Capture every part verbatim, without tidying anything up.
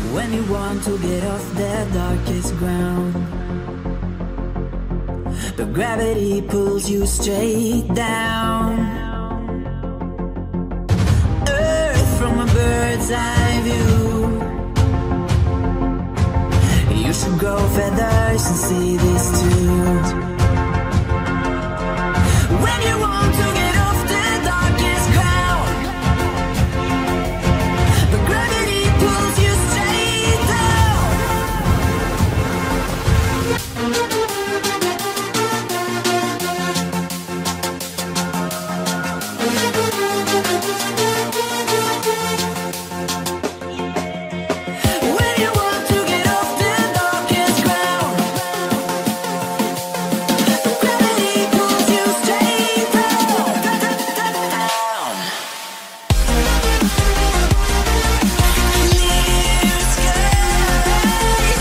When you want to get off the darkest ground, but gravity pulls you straight down. Earth from a bird's eye view. You should grow feathers and see this too. When you want to get off the darkest ground, but gravity pulls you straight down. When you want to get off the darkest ground, but gravity pulls you straight down. Clear sky.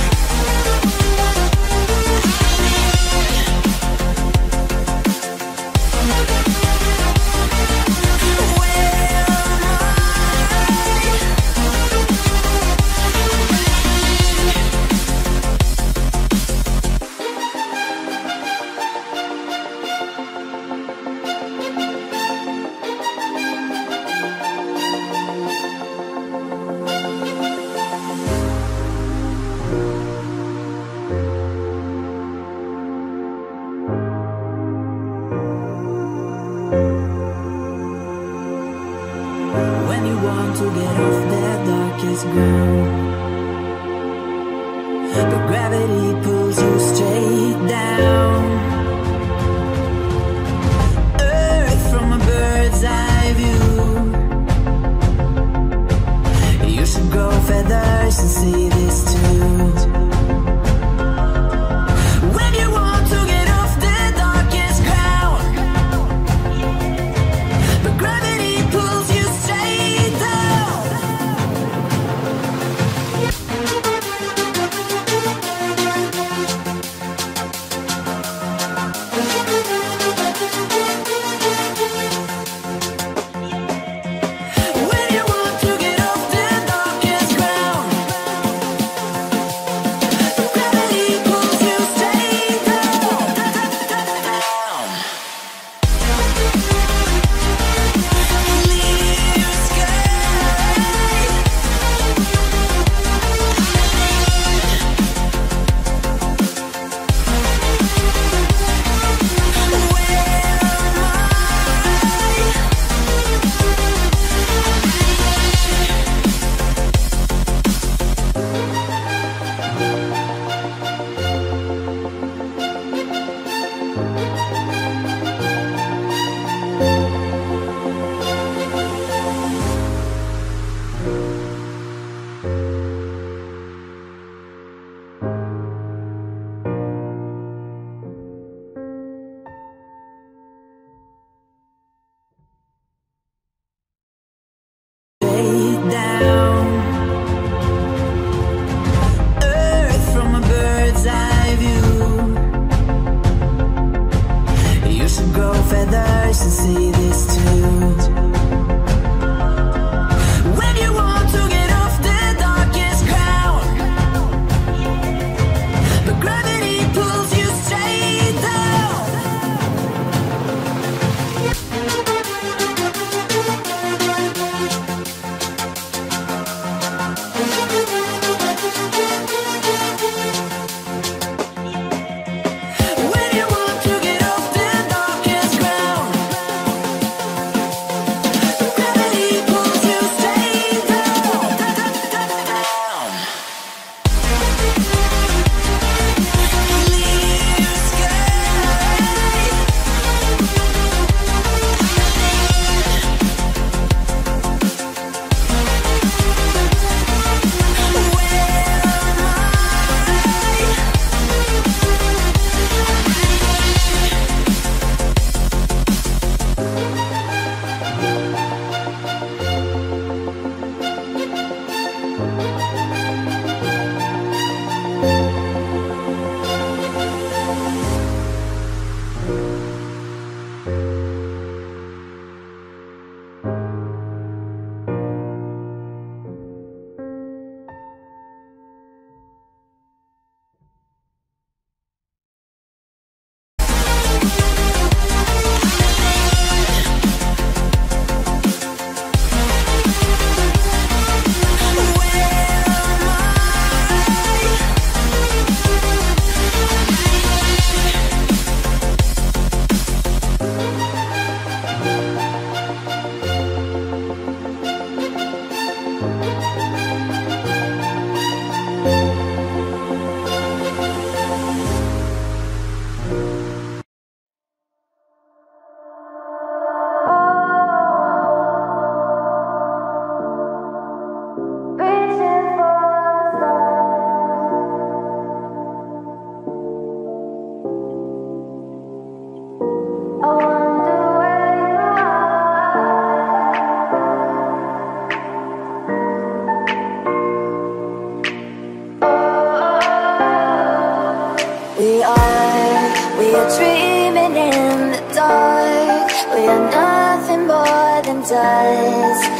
When you want to get off the darkest ground, but gravity pulls you straight down. Earth from a bird's eye view. You should grow feathers and see this too. When you want to get off the darkest ground, but gravity pulls you straight down. does.